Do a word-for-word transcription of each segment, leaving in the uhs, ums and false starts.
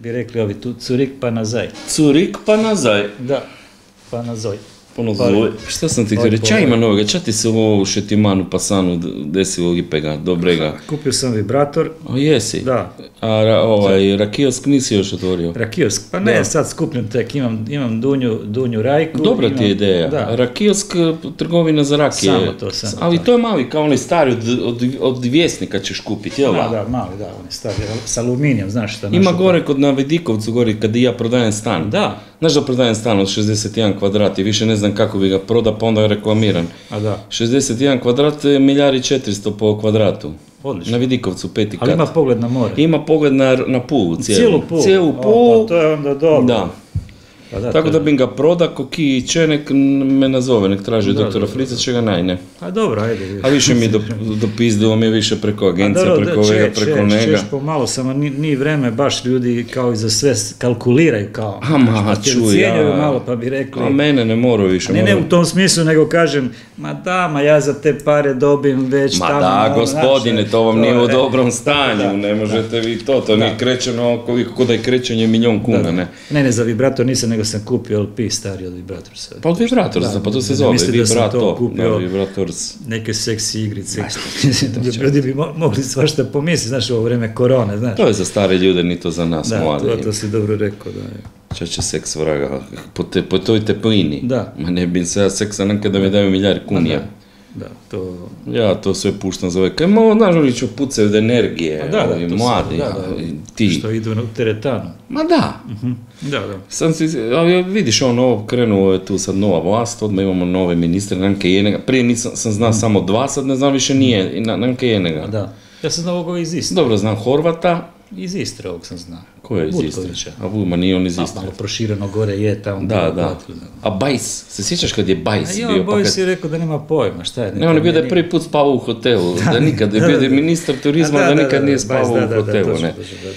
bi rekli ovi tu, curik pa nazaj. Curik pa nazaj. Da, pa nazoj. Puno zove. Šta sam ti htio, ča ima novoga, ča ti se ovo u Šetimanu Pasanu desilo Ipega, dobrega? Kupio sam vibrator. O, jesi? Da. A ra, ovaj, Rakiosk nisi još otvorio? Rakiosk, pa ne, da. Sad skupljam tek, imam, imam Dunju, Dunju Rajku. Dobra imam, ti je ideja. Da. Rakiosk, trgovina za rakije. Samo to, samo Ali to. to je mali, kao onaj stari od, od, od Vjesnika ćeš kupiti, jel? Da, da, mali, da, on je stari, s aluminijom, znaš šta. Ima gore kod na Vidikovcu, gori, kad i ja prodajem stan. Da. Znaš da prodajem stan od šezdeset jedan kvadrat i više ne znam kako bi ga proda, pa onda reklamiram. A da. šezdeset jedan kvadrat je milijari četiristo po kvadratu. Odlično. Na Vidikovcu, peti kat. Ali ima pogled na more. Ima pogled na, na Pulu, cijelu. Cijelu Pulu. Cijelu Pulu. O, pa to je onda dobro. Da. Pa da, Tako to da bi ga proda, ko ki i če, nek me nazove, nek traži Da, doktora da, Frica, će ga najne. A dobro, ajde. A više mi do, dopizdilo mi je više preko agencija, dobro, preko da, ovega, če, preko če, njega. Češ pomalo, samo ni, ni vreme, baš ljudi kao i za sve kalkuliraju kao. A ma, čuj, ja. malo, pa bi rekli. A mene ne moraju više. Ne, ne moraju. u tom smislu, nego kažem, ma da, ma ja za te pare dobim već Ma tamo. da, ono, gospodine, znaš, to vam nije u je- dobrom stanju, Da, ne možete vi to, to nije krećeno koliko kod da je krećenje milijon kuna, da. ne. Ne, ne, za vibrator nisam, nego sam kupio L P stari od vibrator sad. Pa od vibrator, Da, pa to se ne zove, mislite da sam to vibrato, kupio. da, vibrator. Neke seksi igrice. Ljudi bi mo- mogli svašta pomisliti, znaš, u ovo vreme korone, znaš. To je za stare ljude, ni to za nas, Da, mlade. to, to si dobro rekao, da je. Čače seks vraga, po, te, po toj teplini. Da. Ma ne bi se ja seksa nam kada mi daju milijari kunija. Da, to... Ja to sve puštam za ove, kaj malo, znaš, oni ću pucaju od energije, Pa da, da, ovi to mladi, su- da, da. ali ti. Što idu u teretanu. Ma da, Da, da. sam si, ali vidiš ono, ovo krenuo je tu sad nova vlast, odmah imamo nove ministre, Nanke Jenega, prije nisam sam znao samo dva, sad ne znam više nije, i Na- Nanke Jenega. Da. Ja sam znao ovoga iz Istre. Dobro, znam Horvata, Iz Istre ovog sam znao. ko je iz Istre? Butkovića. A Vuma nije on iz A, Istre. malo prošireno gore je tamo. Da, bilo da. platilo. A Bajs, se sjećaš kad je Bajs A bio? ja, pa Boj kad- si rekao da nema pojma, šta je? Ne, on je bio da je prvi put spavao u hotelu, da nikad, da je bio da je ministar turizma, da nikad nije spavao u hotelu, ne.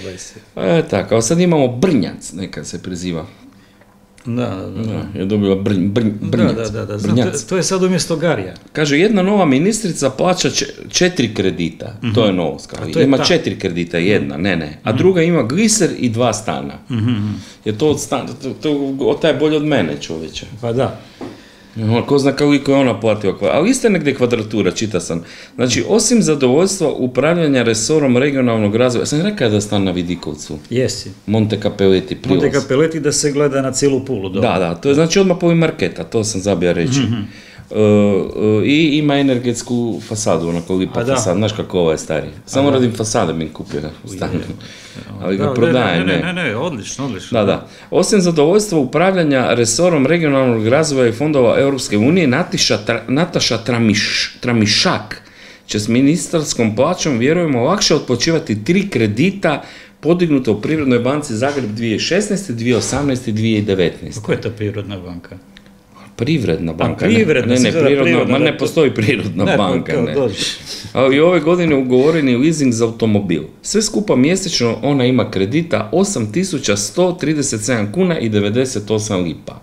E, tako, a sad imamo Brnjac, neka se preziva. Da, da, da. Da, je dobila Brnj, Brnj, Da, Brnjac. da, da, da. Znam, Brnjac. to, to je sad umjesto Garija. Kaže, jedna nova ministrica plaća če- četiri kredita, to je novost, kao, A to je ima ta. četiri kredita, jedna, ne, ne, a druga ima gliser i dva stana. Je to od stana, to, to, to, taj je bolje od mene, čovječe. Pa da. Ono, ko zna koliko je ona platila, kva- ali isto je negdje kvadratura, čita sam. Znači, osim zadovoljstva upravljanja resorom regionalnog razvoja, sam rekao da je stan na Vidikovcu, Jesi. Monte Capelletti prilaz. Monte Capelletti da se gleda na cijelu Pulu. dobro. Da, da, to je znači odmah povi marketa, to sam zabija reći. E, e, I ima energetsku fasadu, onako lipa A da. fasada, znaš kako ovo je stari. Samo radim fasade mi kupio u stanu. Ali ga Da, prodajem, ne, ne. ne, ne, ne, odlično, odlično. Da, da. Osim zadovoljstva upravljanja resorom regionalnog razvoja i fondova Europske unije, Natiša, Tra- Nataša Tramiš, Tramišak će s ministarskom plaćom, vjerujemo, lakše otplaćivati tri kredita podignuta u Privrednoj banci Zagreb dvije tisuće šesnaeste, dvije tisuće osamnaeste i dvije tisuće devetnaeste. Koja je to prirodna banka? Privredna banka, ne, privredna, ne, sam ne, gledao prirodna, prirodna, ma da, ne to- postoji prirodna Ne, banka, kao ne. dođe. Ali ove godine ugovoreni leasing za automobil. Sve skupa mjesečno ona ima kredita osam tisuća sto trideset sedam kuna i devedeset osam lipa.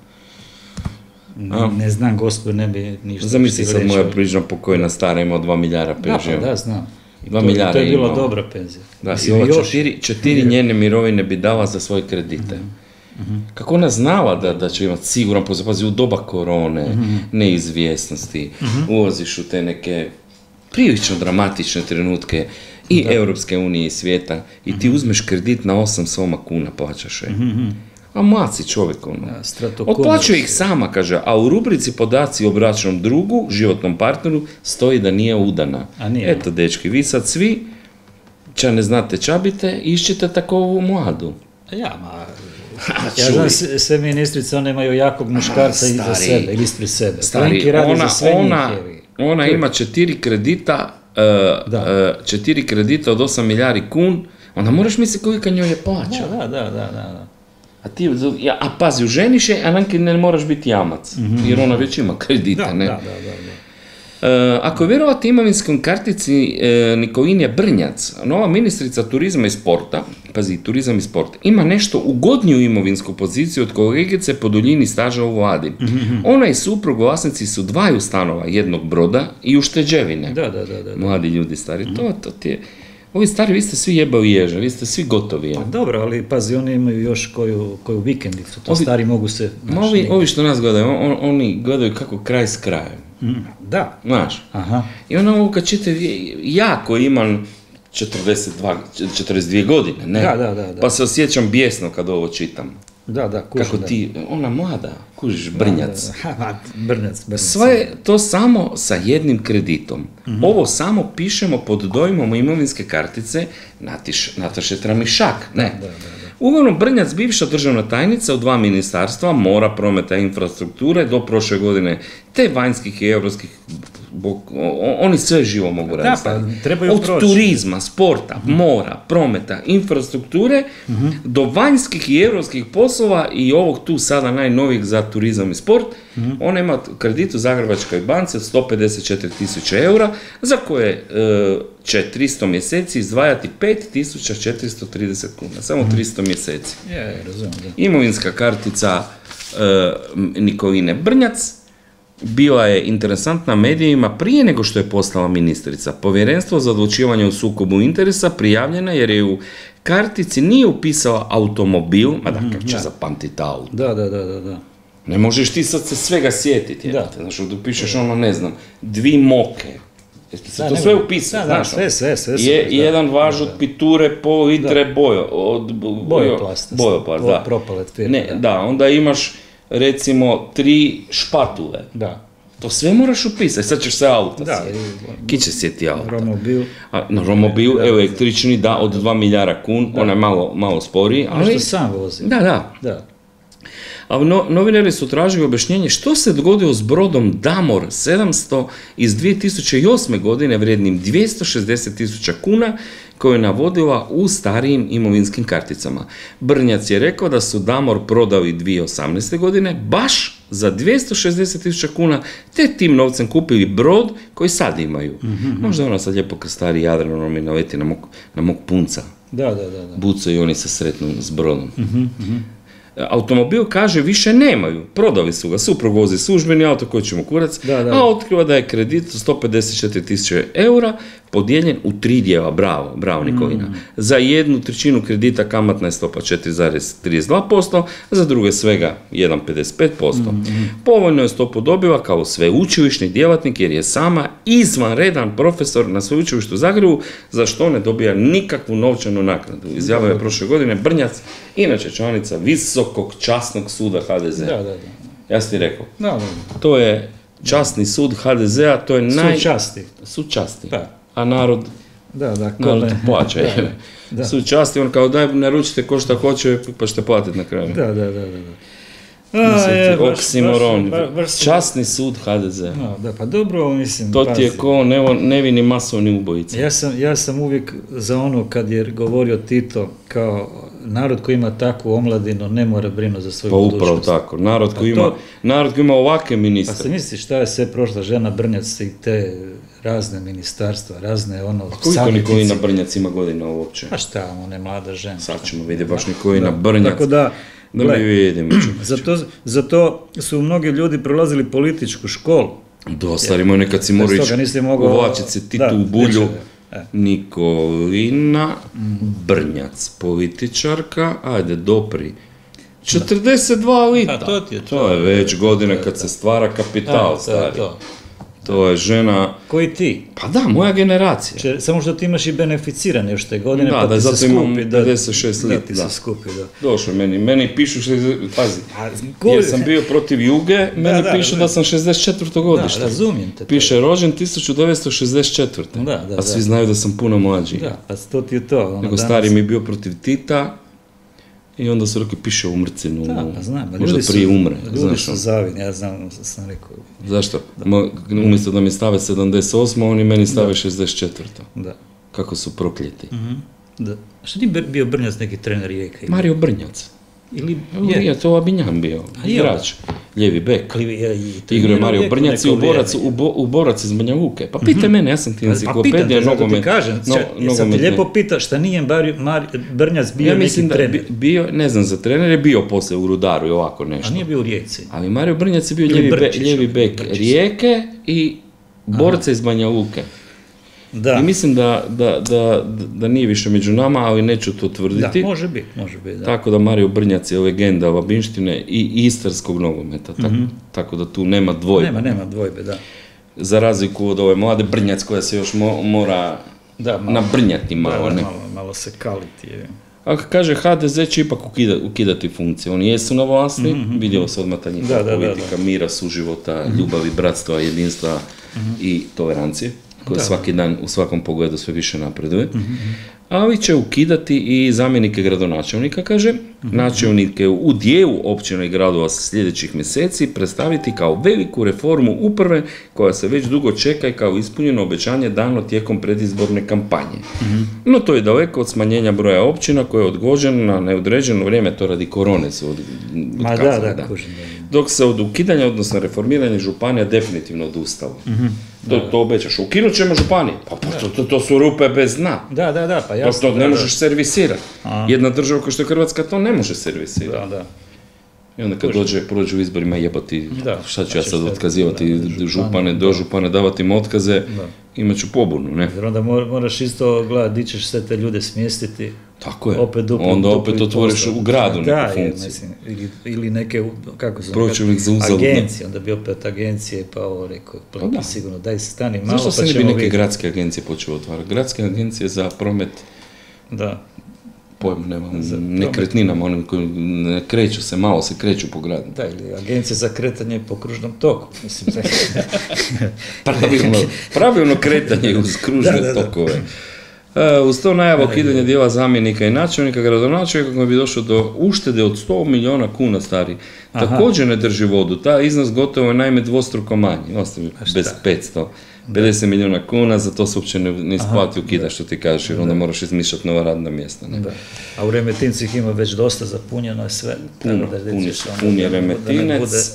A? Ne znam, gospod, ne bi ništa. Zamisli htio sad reći. moja prižna pokojna stara ima dva milijara Da, penziju. pa da, znam. I Dva to- i milijara To je bila ima. dobra penzija. Da, i Mislim, ova još- četiri, četiri njene mirovine bi dala za svoje kredite. Kako ona znala da, da će imati siguran posao, pazi, u doba korone, neizvjesnosti, ulaziš u te neke prilično dramatične trenutke i Europske unije i svijeta i ti uzmeš kredit na osam soma kuna, plaćaš je. A mlad si čovjek, ono. Da, stratokomers. Otplaćuje ih sama, kaže, a u rubrici podaci o bračnom drugu, životnom partneru, stoji da nije udana. A nije. Eto, dečki, vi sad svi, ča ne znate čabite, išćete takovu mladu. A ja, ma... čuj. Ja znam, sve sve ministrice, one imaju jakog muškarca iza stari. sebe, ili ispred sebe. Stari, Plenki radi ona, za sve ona, njih, jevi. ona ima četiri kredita, uh, Da. uh, četiri kredita od osam milijardi kun, onda moraš misliti kolika njoj je plaća. Da, da, da, da, da. A ti, ja, a pazi, uženiš je, a nanke ne moraš biti jamac, jer ona već ima kredita, Da, ne? da, da, da, da. E, ako vjerovati imovinskom kartici e, Nikolinje Brnjac, nova ministrica turizma i sporta, pazi, turizam i sport, ima nešto ugodniju imovinsku poziciju od kolegice po duljini staža u vladi. Ona i suprug vlasnici su dvaju stanova, jednog broda i ušteđevine. Da, da, da, da. Mladi ljudi stari, to, to ti je... Ovi stari, vi ste svi jebao ježe, vi ste svi gotovi. Pa dobro, ali pazi, oni imaju još koju, koju vikendicu, to ovi, stari mogu se... Znaš, ovi, ovi što nas gledaju, on, oni gledaju kako kraj s krajem. Mm, da. Znaš? Aha. I ono ovo kad čite, ja koji imam četrdeset dva, četrdeset dvije godine, ne? Da, da, da, da. Pa se osjećam bijesno kad ovo čitam. Da, da, kuži, kako ti, ona mlada, kužiš, Brnjac. Da, da, da. Brnjac, Brnjac. Sve to samo sa jednim kreditom. Mm-hmm. Ovo samo pišemo pod dojmom imovinske kartice Natiš, Nataše Tramišak. Ne. Da, da, da. Uglavnom, Brnjac, bivša državna tajnica u dva ministarstva, mora, prometa i infrastrukture, do prošle godine, te vanjskih i europskih, oni sve živo mogu raditi. Da, pa, trebaju od proći. Turizma, sporta, mm-hmm. mora, prometa, infrastrukture, mm-hmm. do vanjskih i europskih poslova i ovog tu sada najnovijeg za turizam i sport, mm-hmm. ona ima kredit u Zagrebačkoj banci od sto pedeset četiri tisuće eura, za koje e, će tristo mjeseci izdvajati pet tisuća četiristo trideset kuna, samo mm-hmm. tristo mjeseci. Je, je, razumijem, da. Imovinska kartica e, Nikovine Brnjac bila je interesantna medijima prije nego što je postala ministrica. Povjerenstvo za odlučivanje o sukobu interesa prijavljena jer je u kartici nije upisala automobil, ma da kak će zapamtiti auto. Da, da, da, da, da. Ne možeš ti sad se svega sjetiti. Da. Znaš, da pišeš ono, ne znam, dvi moke. Jeste se da, to sve upisao, da, znaš? Da, sve, sve, sve. Je, da, jedan važ od piture, pol litre bojo, od bojoplast. Bojoplast, da. Propolet firme. Ne, da. da, onda imaš recimo tri špatule. Da. To sve moraš upisati, sad ćeš se auta da, sjeti. Ki će sjeti auta? Romobil. A, no, romobil, da, električni, da, od dva milijara kun, ona je malo, malo sporiji. Ali što sam vozi. Da, da. da. A no, novinari su tražili objašnjenje što se dogodilo s brodom Damor sedamsto iz dvije tisuće osme. godine vrijednim dvjesto šezdeset tisuća kuna koju je navodila u starijim imovinskim karticama. Brnjac je rekao da su Damor prodali dvije tisuće osamnaeste. godine baš za dvjesto šezdeset tisuća kuna, te tim novcem kupili brod koji sad imaju. Mm-hmm. Možda ona sad lijepo krstari Jadran, ono mi naleti na mog, na mog punca. Da, da, da. da. Buco i oni se sretnu s brodom. Mm-hmm, mm-hmm. Automobil, kaže, više nemaju. Prodali su ga. Suprug vozi službeni auto koji ćemo kurac, da, da. a otkriva da je kredit sto pedeset četiri tisuće eura podijeljen u tri dijela. Bravo, bravo Nikovina. Mm. Za jednu trećinu kredita kamatna je stopa četiri zarez trideset dva posto, za druge svega jedan zarez pedeset pet posto. Mm. Povoljno je stopu dobila kao sveučilišni djelatnik jer je sama izvanredan profesor na sveučilištu u Zagrebu, za što ne dobija nikakvu novčanu naknadu. Izjavio je prošle godine Brnjac, inače članica Visokog časnog suda ha de ze. Da, da, da. Ja sam ti rekao. Da, da, da. To je časni sud ha de zea, to je naj... Sud časti. Sud časti. Da. A narod... Da, da. Narod te plaća. da, da. Sud časti, on kao daj naručite ko šta hoće, pa ćete platiti na kraju. Da, da, da, da. da. A, je, oksimoron, baš, baš, baš, časni sud ha de ze. No, da, pa dobro, mislim. To ti je ko nevo, nevini masovni ubojica. Ja sam, ja sam uvijek za ono kad je govorio Tito kao narod koji ima takvu omladinu ne mora brinuti za svoju pa budućnost. Pa upravo tako, narod koji, to, ima, narod koji ima ovakve ministre. Pa se misliš šta je sve prošla žena Brnjac i te razne ministarstva, razne ono... A koji to Nikolina Brnjac ima godina uopće? Pa šta, ona je mlada žena. Sad ćemo vidjeti baš Nikolina Brnjac. Tako da, Da mi vidimo. Zato, zato su mnogi ljudi prolazili političku školu. Dosta, imaju nekad si morao ići uvlačiti se Titu da, u bulju. E. Nikolina Brnjac, političarka, ajde dopri. četrdeset dva lita. A, to, ti je, to, to je već godine kad se stvara kapital, a, stari. To. To je žena... Koji ti? Pa da, moja generacija. Če, samo što ti imaš i beneficirane još te godine, da, pa da, ti se skupi. Da, pedeset šest da, lita. Da, ti se skupi, da. Došlo meni, meni pišu, šezdeset, pazi, a, jer sam bio protiv Juge, meni da, pišu da, da sam šezdeset četvrto godište. Da, razumijem te. Piše rođen tisuću devetsto šezdeset četvrte. Da, da, a svi da. znaju da sam puno mlađi. Da, pa to ti je to. Ono, nego danas... stari mi je bio protiv Tita, i onda su rekli, piše umrcinu, da, pa znam, možda prije umre. Ljudi znaš, su zavini, ja znam, sam rekao. Zašto? Da. Umjesto da mi stave sedamdeset osma, oni meni stave da. šezdeset četvrta. Da. Kako su prokljeti. Mm-hmm. Da. Što ti bio Brnjac neki trener Rijeke? Mario Brnjac. Ili je? Je, to Abinjan bio, igrač. Lijevi bek. Igrao je Mario Brnjac i u borac, u, bo, u borac iz Banja Luke. Pa pite mm-hmm. mene, ja sam ti enciklopedija pa nogomet. Pa pitam te, zato ti kažem, no, sam ti lijepo pitao šta nije Mario, Mario Brnjac bio ja neki trener. Ja bio, ne znam za trener, je bio poslije u Rudaru i ovako nešto. A nije bio u Rijeci. Ali Mario Brnjac je bio lijevi, Brčić, be, lijevi bek Brčić. Rijeke i borca iz Banja Luke. Da. I mislim da, da, da, da nije više među nama, ali neću to tvrditi. Da, može biti, može biti. Da. Tako da Mario Brnjac je legenda Labinštine i istarskog nogometa, tako, mm-hmm. tako da tu nema dvojbe. Nema, nema dvojbe, da. Za razliku od ove mlade Brnjac koja se još mo, mora da, malo, nabrnjati malo. Da, ne? malo, malo se kaliti. Je. A kaže ha de ze će ipak ukida, ukidati funkcije. Oni jesu na vlasti, mm-hmm. vidjelo se odmah ta njihova politika da, da. mira, suživota, mm-hmm. ljubavi, bratstva, jedinstva mm-hmm. i tolerancije, koja da. svaki dan u svakom pogledu sve više napreduje. Mm-hmm. Ali će ukidati i zamjenike gradonačelnika, kaže, mm-hmm. načelnike u dijelu općina i gradova sljedećih mjeseci predstaviti kao veliku reformu uprave koja se već dugo čeka i kao ispunjeno obećanje dano tijekom predizborne kampanje. Mm-hmm. No to je daleko od smanjenja broja općina koje je odgođeno na neodređeno vrijeme, to radi korone su od, odkazali. Da, da, da. Kužim, da. Dok se od ukidanja, odnosno reformiranja županija definitivno odustalo. Mm-hmm. To, to obećaš. Ukinut ćemo županije. Pa, pa to, to, to su rupe bez dna. Da, da, da, pa jasno. To, to ne da, možeš da. servisirati. Aha. Jedna država kao što je Hrvatska to ne može servisirati. Da, da. I onda kad dođe, prođu u izborima jebati, da. šta ću ja sad otkazivati da, župane, do župane, davati im otkaze, da. imat ću pobunu, ne? Jer onda moraš isto gledati di ćeš sve te ljude smjestiti. Tako je. Opet dupli, onda dupli opet otvoriš postav. u gradu neku da, funkciju. Mislim, ili, ili neke, kako se agencije, onda bi opet agencije, pa ovo rekao, pa da. sigurno, daj se stani malo, zašto pa ćemo se ne bi neke vidjeti. gradske agencije počeo otvarati? Gradske agencije za promet, da. pojem nema, nekretninama, onim koji ne kreću se, malo se kreću po gradu. Da, ili agencije za kretanje po kružnom toku, mislim. pravilno, pravilno kretanje uz kružne da, da, da. tokove. Uh, uz to najava ukidanja dijela zamjenika i načelnika, gradonačelnika koji bi došlo do uštede od sto milijuna kuna stari. Aha. Također ne drži vodu. Ta iznos gotovo je naime dvostruko manji. Ostavi bez petsto pedeset milijuna kuna, za to se uopće ne, ne isplati ukida što ti kažeš, jer onda da. moraš izmišljati nova radna mjesta. Ne? Da. A u Remetincu ih ima već dosta zapunjeno je sve. Puno, da pun, pun je Remetinec.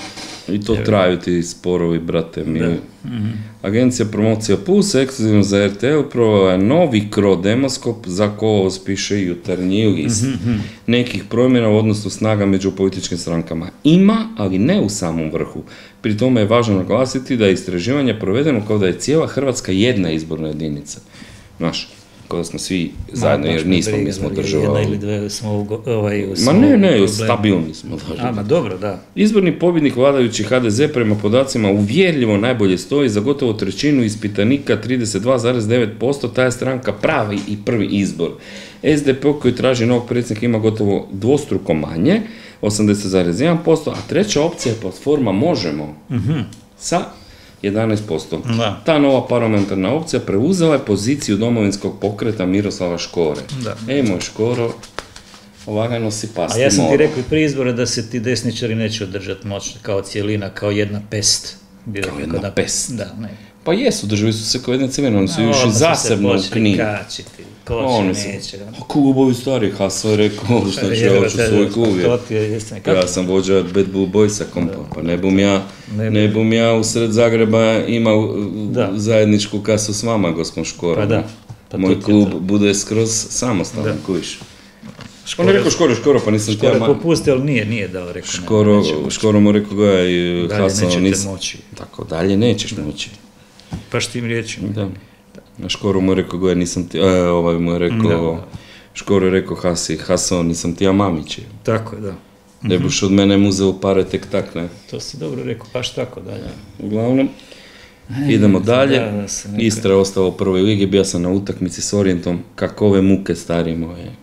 I to traju ti sporovi, brate mi. Mm-hmm. Agencija Promocija Plus, ekskluzivno za R T L, provela je novi krodemoskop za kolovoz, piše Jutarnji list. Mm-hmm. Nekih promjena u odnosu snaga među političkim strankama ima, ali ne u samom vrhu. Pri tome je važno naglasiti da je istraživanje provedeno kao da je cijela Hrvatska jedna izborna jedinica. Znaš, kao da smo svi zajedno, jer nismo, mi smo država. Jedna ili dve smo u, ovaj, u Ma ne, ne, stabilni smo. A, ma dobro, da. Izborni pobjednik vladajući H D Z prema podacima uvjerljivo najbolje stoji za gotovo trećinu ispitanika, trideset dva zarez devet posto, ta je stranka pravi i prvi izbor. S D P koji traži novog predsjednika ima gotovo dvostruko manje, osamdeset zarez jedan posto, a treća opcija je platforma Možemo, mm-hmm. sa jedanaest posto. Da. Ta nova parlamentarna opcija preuzela je poziciju domovinskog pokreta Miroslava Škore. Da. E, moj Škoro, lagano si pasti. A ja sam moro. ti rekao i prije izbora da se ti desničari neće održati moć kao cijelina, kao jedna pest. Bio kao jedna da, pest. Da, ne. Pa jesu, držali su se kao jedna crvena, oni su još i zasebno u knjigi. Kačiti, ko se neće. A klubovi stari, Haso je rekao, što će ja ću svoj klub. Ja sam vođa Bad Blue Boysa kompa, pa ne bum ja, ne bum ja usred Zagreba imao zajedničku kasu s vama, gospod Škora. Pa da. Moj klub bude skroz samostalan, kojiš. On je rekao Škoro, Škoro, pa nisam Škoro je popustio, ali nije, nije dao rekao. Škoro, Škoro mu rekao ga i Haso, dalje nećete moći. Tako, dalje nećeš moći. Baš tim riječima. Da. Na Škoro mu je rekao ga, nisam ti, e, ovaj mu je rekao, da. Škoro je rekao Hasi, Haso, nisam ti ja mamići. Tako je, da. Ne buš od mene muzeo pare tek tak, ne. To si dobro rekao, baš tako dalje. Uglavnom, idemo dalje. Da, da neka... Istra je ostala u prvoj ligi, bio sam na utakmici s Orijentom, kakove muke stari moje.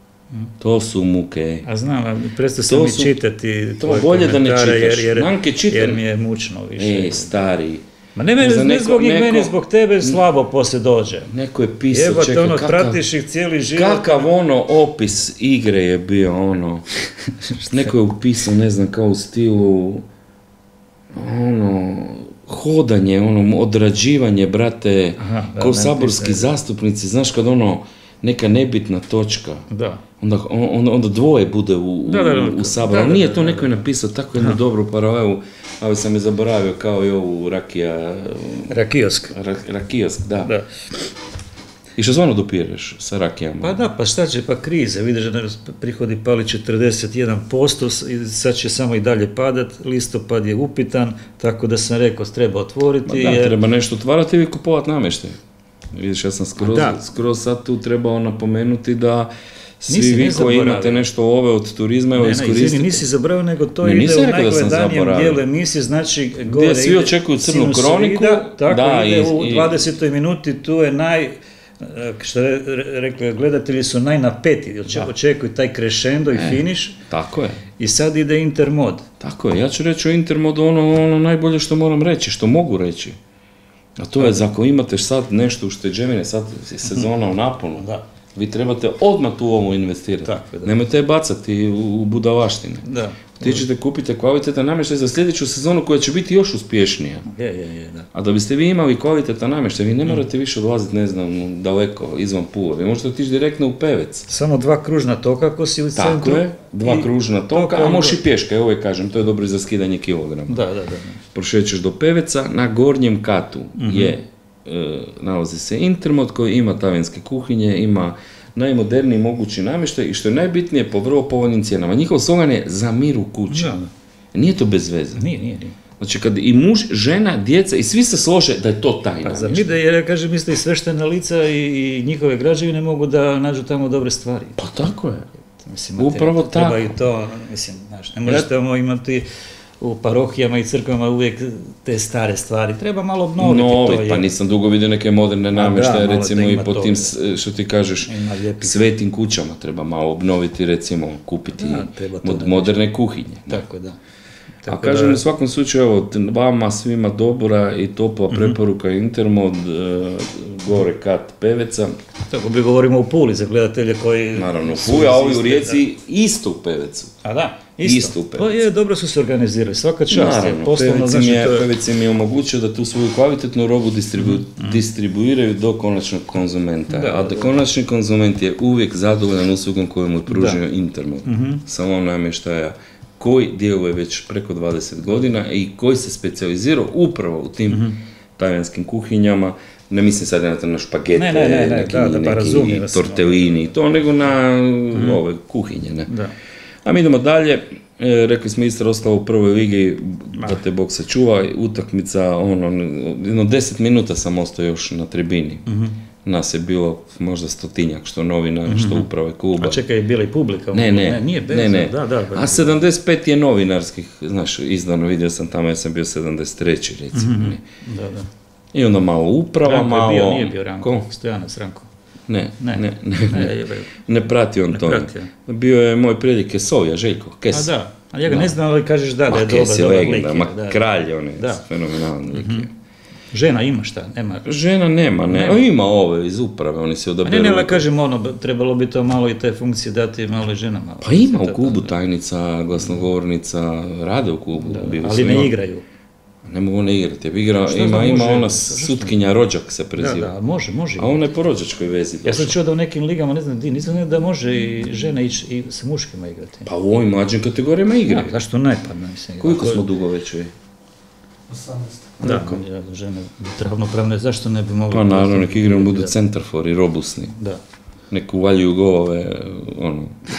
To su muke. A znam, prestao sam mi čitati tvoje komentare, jer, jer, jer mi je mučno više. E, stari. Ma ne, meni, ne zbog njih, neko, meni zbog tebe slabo poslije dođe. Neko je pisao, Jebate, čekaj, ono, kakav, pratiš ih cijeli život. Kakav ono opis igre je bio, ono, neko je upisao, ne znam, kao u stilu, ono, hodanje, ono, odrađivanje, brate, aha, da, kao saborski ne, zastupnici, znaš kad ono, neka nebitna točka, da. Onda, onda, onda dvoje bude u, da, da, da, u saboru, ali nije to da, da, neko je napisao tako jednu dobru paralelu, ali sam je zaboravio kao i ovu Rakija... Rakijosk. Ra, Rakijosk, da. da. I što zvano dopireš sa rakijama? Pa da, pa šta će, pa krize, vidiš da prihodi pali četrdeset jedan posto, sad će samo i dalje padat, listopad je upitan, tako da sam rekao, treba otvoriti. Ma da, jer... treba nešto otvarati ili kupovati namještaj. Vidiš, ja sam skroz, skroz sad tu trebao napomenuti da svi nisi, vi koji imate nešto ove od turizma, evo iskoristite. Ne, izvini, nisi zaboravio, nego to ne, ide u najgledanijem dijelu emisije, znači gore gdje svi očekuju Crnu kroniku. Tako da, ide i, u dvadesetoj minuti, tu je naj... što je rekli, gledatelji su najnapeti, očekuju taj crescendo i e, finish. Tako je. I sad ide intermod. Tako je, ja ću reći o intermodu ono, ono najbolje što moram reći, što mogu reći. A to je, za ako imate sad nešto ušteđevine, sad je sezona u naponu, da. Vi trebate odmah tu ovo investirati. Tako, da. Nemojte je bacati u, u budalaštine. Da. Ti ćete kupiti kvalitetan namještaj za sljedeću sezonu koja će biti još uspješnija. Je, je, je, da. A da biste vi imali kvalitetan namještaj, vi ne morate više odlaziti, ne znam, daleko, izvan Pule. Vi možete otići direktno u Pevec. Samo dva kružna toka ako si u centru. Tako je, dva i... kružna toka, toka a možeš i pješka, ja uvijek kažem, to je dobro za skidanje kilograma. Da, da, da. Prošećeš do Peveca, na gornjem katu mm-hmm. je, e, nalazi se Intermod koji ima talijanske kuhinje, ima najmoderniji mogući namještaj i što je najbitnije po vrlo povoljnim cijenama. Njihov slogan je za mir u kući. Da. Nije to bez veze. Nije, nije, nije. Znači kad i muž, žena, djeca i svi se slože da je to taj namještaj. Za mir da jer ja kažem isto i sveštena lica i, i njihove građevine mogu da nađu tamo dobre stvari. Pa tako je. Mislim, upravo tako. Treba i to, mislim, znaš, ne možeš tamo imati u parohijama i crkvama uvijek te stare stvari. Treba malo obnoviti Novi, to. Pa nisam dugo vidio neke moderne namještaje, recimo i po tim, što ti kažeš, svetim kućama treba malo obnoviti, recimo kupiti da, mod, moderne kuhinje. Tako da. Tako A kažem, da... u svakom slučaju, evo, vama svima dobra i topla mm-hmm. preporuka Intermod, uh, gore kat Peveca. Tako bi govorimo u Puli za gledatelje koji... Naravno, u Puli, a ovi u Rijeci isto u Pevecu. A da, isto. Isto u Pevecu. Pa je, dobro su se organizirali, svaka čast. Naravno, poslovno, znači, je, to... Pevec im je omogućio da tu svoju kvalitetnu robu distribu, mm-hmm. distribuiraju do konačnog konzumenta. Da, a da konačni konzument je uvijek zadovoljan uslugom koju mu je pružio Intermod. Mm-hmm. Samo namještaja koji djeluje već preko dvadeset godina i koji se specijalizirao upravo u tim mm-hmm. talijanskim kuhinjama, ne mislim sad na špagete, ne, ne, ne, neki, da, da, neki razumije, tortellini i to, nego na mm-hmm. ove kuhinje. Ne? Da. A mi idemo dalje, e, rekli smo Istra ostala u prvoj ligi, da te Bog sačuva, utakmica, ono, jedno deset minuta sam ostao još na tribini. Mm-hmm. Nas je bilo možda stotinjak, što novinara, mm-hmm. što uprave kluba. A čekaj, je bila i publika? Ne, ne, ne, nije bez, ne, ne. Da, da, a sedamdeset pet je novinarskih, znaš, izdano, vidio sam tamo, ja sam bio sedamdeset treći recimo. Mm-hmm. Da, da. I onda malo uprava, Ranko malo... Ranko je bio, nije bio Ranko, Ko? Stojanac Ranko. Ne, ne, ne, ne, ne, ne prati on to. Bio je moj prijatelj Sovja, Željko, Kes. A da, a ja ga da. ne znam, ali kažeš da, da je dobar, dobar lik. Ma kralj, on je fenomenalan lik. Mm-hmm. Žena ima šta? Nema. Žena nema, ne. nema. Ima ove iz uprave, oni se odaberu. Ne, ne, ali kažem ono, trebalo bi to malo i te funkcije dati malo i žena malo. Pa ima u klubu tajnica, glasnogovornica, rade u klubu. Da, ali ne igraju. Ne mogu ne igrati, igra, ima, ima ona sutkinja Rođak se preziva. Da, da, može, može. A ona je po rođačkoj vezi. Ja sam čuo da u nekim ligama, ne znam, nisam da može i žena ići i sa muškima igrati. Pa u ovim mlađim kategorijama igraju. Da, zašto ne padne, mislim. Koliko smo dugo već vi? osamnaest. Da, ja, žene ravnopravne, zašto ne bi mogli... Pa naravno, neki igram budu centarfori, robusni. Da. Nek uvaljuju golove, ono,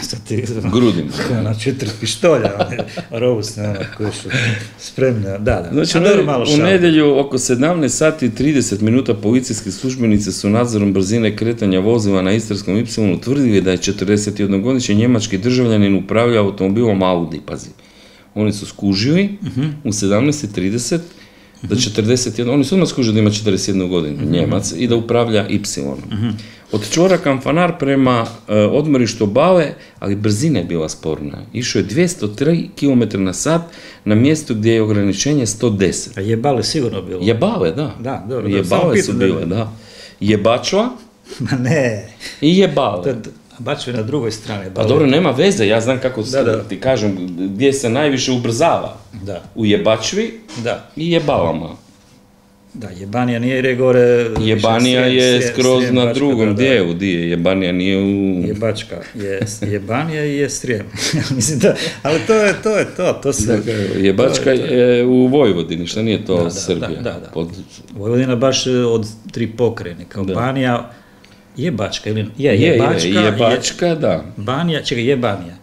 grudima. Na četiri pištolja, robusne, ono, koje su spremne, da, da. Znači, u nedjelju oko sedamnaest sati i trideset minuta policijski službenici su nadzorom brzine kretanja vozila na Istarskom Ipsilonu utvrdili da je četrdesetjednogodišnji njemački državljanin upravljao automobilom Audi, pazi. Oni su skužili uh-huh. u sedamnaest i trideset da četrdeset jedan, oni su odmah skužili da ima četrdeset jednu godinu, uh-huh. Njemac, i da upravlja Ypsilonom. Uh-huh. Od čvora Kamfanar prema uh, odmorištu obale, ali brzina je bila sporna. Išao je dvjesto tri kilometra na sat na mjestu gdje je ograničenje sto deset. A jebale sigurno bilo? Jebale, da. Da, dobro. Jebale su bile, da. Jebačva. Ma ne. I jebale. Bačve na drugoj strani. Pa dobro, nema veze, ja znam kako da, da. ti kažem, gdje se najviše ubrzava. Da. U jebačvi da. i jebalama. Da, jebanija nije jer je gore... Jebanija srijem, je srijem, skroz srijem, na drugom dijelu, di je, jebanija nije u... Jebačka je, jebanija i je srijem. Mislim da, ali to je to, je to, to se... Da, jebačka to je, to je. je u Vojvodini, što nije to da, Srbija. Da, da, da. Pod... Vojvodina baš od tri pokrene, kao da. Banija... Je Bačka ili je, je, je Bačka, je, je Bačka, je, da. Banija, čekaj, je Banija.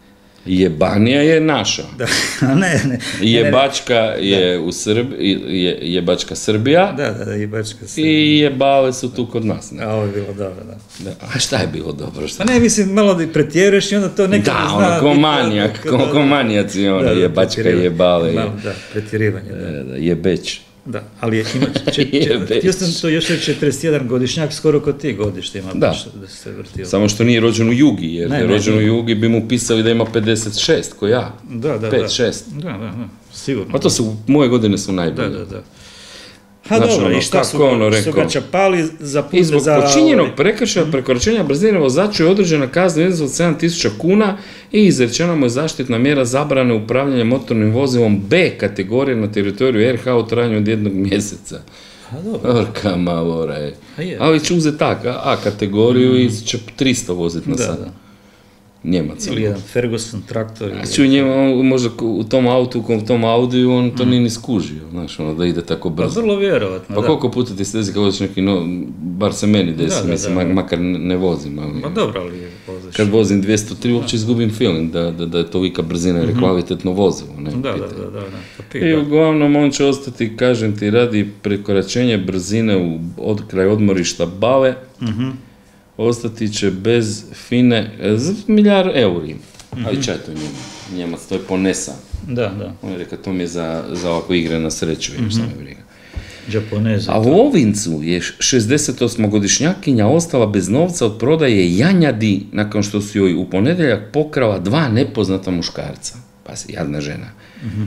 Jebanija je naša. Da, a ne, ne. Jebačka je u Srbiji, je, Jebačka Srbija. Da, da, da, Jebačka Srbija. I jebale su tu kod nas. Ne? A ovo je bilo dobro, da. Da. A šta je bilo dobro? Šta? A ne, mislim, malo da pretjeruješ i onda to nekako da, zna... ono, ko manijak, ko, ko manijaci, ono, da, da, jebačka jebale. Je. Da, da, pretjerivanje, da. Da, da, jebeć. Da, ali je, ima, če, če, htio sam to još reći četrdeset jedan godišnjak, skoro kod ti godište ima, da. baš da se vrtio. Samo što nije rođen u Jugi, jer ne, je ne, rođen ne. u Jugi bi mu pisali da ima pedeset šest, ko ja. Da, da, pet da. šest. Da, da, da, sigurno. Pa to su, moje godine su najbolje. Da, da, da. Ha, znači, dobro, ono, i šta su, ono su ga čapali za put I zbog za... počinjenog prekršaja prekoračenja brzine vozaču je određena kazna iznos od sedam tisuća kuna i izrečena mu je zaštitna mjera zabrane upravljanja motornim vozilom B kategorije na teritoriju R H u trajanju od jednog mjeseca. A dobro. Orka malora je. je. Ali će uzeti tak, A, A kategoriju mm. i će tristo voziti na da, sad. Da. Njemac. Ili jedan Ferguson traktor. A čuj njema, možda u tom autu, u tom Audiju, on to mm. nije ni skužio, znaš, ono, da ide tako brzo. Pa vrlo vjerovatno, Pa da. koliko puta ti se desi kad voziš neki, no, bar se meni desi, da, da, mislim, da. makar ne vozim, ali... Ma dobro, ali voziš. Kad vozim dvjesto tri, uopće izgubim feeling da, da, da je tolika brzina jer je kvalitetno vozilo, ne? Da, da, da, da, da. I uglavnom on će ostati, kažem ti, radi prekoračenja brzine u od, kraj odmorišta Bale, uh-huh. ostati će bez fine, za milijar euri. Uh-huh. Ali čaj to njema, Njemac, to je ponesa. Da, da. On je rekao, to mi je za, za ovako igre na sreću, uh-huh. šta me briga. Japoneza. A u Ovincu je šezdesetosmogodišnjakinja ostala bez novca od prodaje janjadi nakon što su joj u ponedjeljak pokrala dva nepoznata muškarca. Pa se jadna žena. Uh-huh.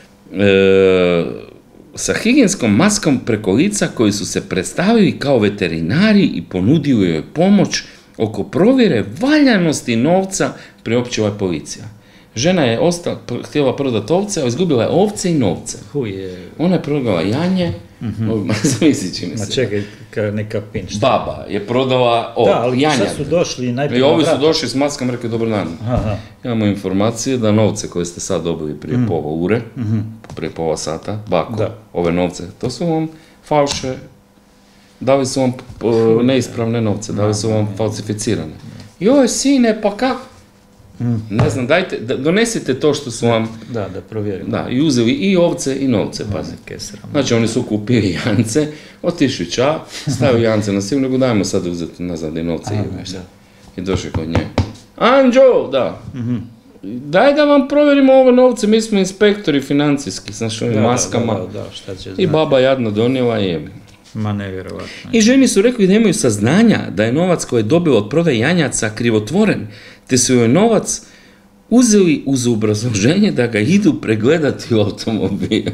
E, sa higijenskom maskom preko lica koji su se predstavili kao veterinari i ponudili joj pomoć oko provjere valjanosti novca, priopćila je policija. Žena je ostala, htjela prodati ovce, a izgubila je ovce i novce. Huje. Ona je prodala janje, mm-hmm. zamisli čini se. Ma čekaj, ka, neka pinč. Baba je prodala o, da, ali janjad. sad su došli najprije. I ovi su došli s maskom, rekli dobar dan. Aha. Imamo informacije da novce koje ste sad dobili prije mm. pola ure, mm-hmm. prije pola sata, bako, da. Ove novce, to su vam falše, dali su vam uh, neispravne novce, dali su vam falsificirane. Joj, sine, pa kako? Mm. Ne znam, dajte, da, donesite to što su vam... Da, da provjerimo. Da, i uzeli i ovce i novce, pazi. Znači, oni su kupili jance, otišli ča, stavili jance na silu, nego dajmo sad uzeti nazad i novce. Aha, i, I došli kod nje. Anđo, da. Mm-hmm. Daj da vam provjerimo ove novce, mi smo inspektori financijski, znaš, ovim maskama. Da, da, da, šta će I baba jadno donijela je. Ma nevjerovatno. I ženi su rekli da nemaju saznanja da je novac koji je dobila od prodaje janjaca krivotvoren, te su joj novac uzeli uz obrazloženje da ga idu pregledati u automobilu.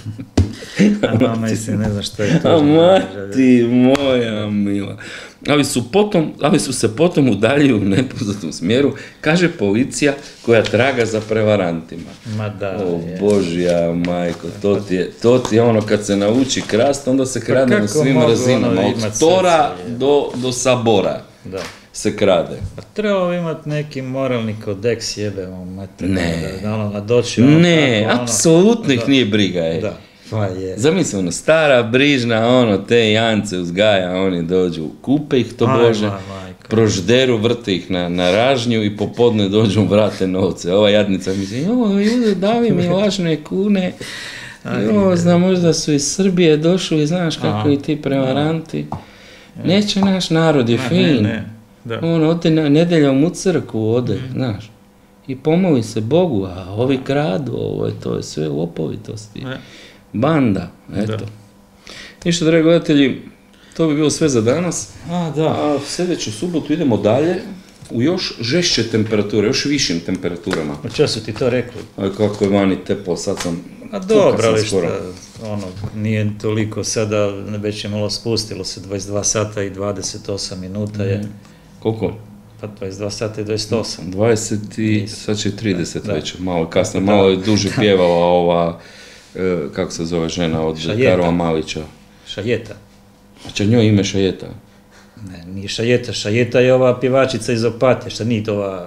A mama mislim, ne znam što je to. A mati moja mila. Ali su, potom, ali su se potom udaljili u nepoznatom smjeru, kaže policija koja traga za prevarantima. Ma da, o je. Božja majko, to ti, je, to ti je ono kad se nauči krast, onda se krade na svim razinama, od tora do, do sabora. Da. Se krade. A trebalo imati neki moralni kodeks, jebemo mater. Ne. Da, da ono, doći ono, ne, tako, ono, apsolutno ih nije briga, ej. Da. Pa je. Zamisli, ono, stara, brižna, ono, te jance uzgaja, oni dođu, kupe ih to Aj, Bože, maj, prožderu, vrte ih na, na ražnju i popodne dođu, vrate novce. Ova jadnica misli, joj, jude, davi mi lažne kune, joj, znam, možda su iz Srbije došli, znaš kako i ti prevaranti. Neće, naš narod je fin. Ne, ne. Da. On ode na nedeljom u crkvu, ode, mm. znaš, i pomoli se Bogu, a ovi kradu, ovo je, to je sve lopovitosti. Ne. Banda, eto. Da. Ništa, dragi gledatelji, to bi bilo sve za danas. A, da. A u sljedeću subotu idemo dalje u još žešće temperature, još višim temperaturama. A čo su ti to rekli? A kako je vani teplo, sad sam... A dobro, ali šta, ono, nije toliko sada, već je malo spustilo se, dvadeset dva sata i dvadeset osam minuta je. Mm. Koliko? Pa dvadeset dva sata i dvadeset osam. dvadeset i sad će trideset da, već, malo kasno, da, malo je duže pjevala ova, e, kako se zove žena od Karova Malića. Šajeta. Znači njoj ime Šajeta? Ne, nije Šajeta, Šajeta je ova pjevačica iz Opatije, šta nije to ova...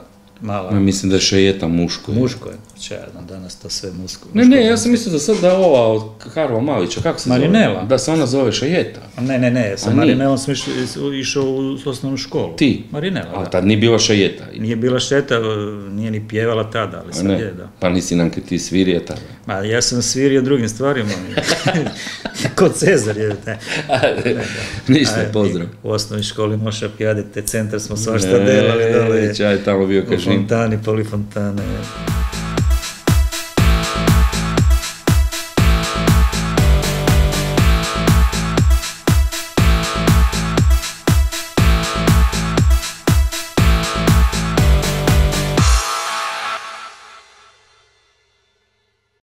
mala. Ja, mislim da je Šejeta muško. Muško je, če ja znam, danas to sve muško. Ne, ne, ja sam mislio da sad da ova od Karla Malića, kako se Marinela. zove? Da se ona zove Šejeta. Ne, ne, ne, sa A Marinelom sam išao, išao u osnovnu školu. Ti? Marinela, A da. tad nije bila Šejeta. Nije bila Šeta, nije ni pjevala tada, ali sad Ne, je, da. pa nisi nam ti svirio tada. Ma, ja sam svirio drugim stvarima. Kod Cezar je, ne. Ništa, Aj, pozdrav. U osnovnoj školi Moša Pjadite, centar smo svašta delali dole. Čaj, tamo bio U kažin. fontani, polifontane.